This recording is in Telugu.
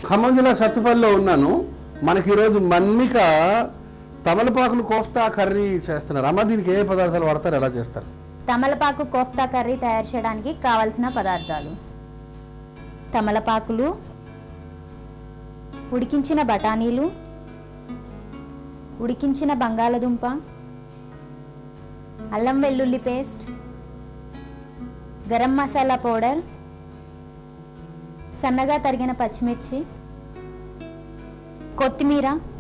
ఖమ్మం జిల్లా సత్తుపల్లిలో ఉన్నాను. మనకి ఈరోజు మన్మిక తమలపాకులు కోఫ్తా కర్రీ చేస్తున్నారు. అమ్మ, దీనికి ఏ పదార్థాలు వాడతారు, ఎలా చేస్తారు? తమలపాకు కోఫ్తా కర్రీ తయారు చేయడానికి కావలసిన పదార్థాలు: తమలపాకులు, ఉడికించిన బఠానీలు, ఉడికించిన బంగాళదుంప, అల్లం వెల్లుల్లి పేస్ట్, గరం మసాలా పౌడర్, సన్నగా తరిగిన పచ్చిమిర్చి, కొత్తిమీర,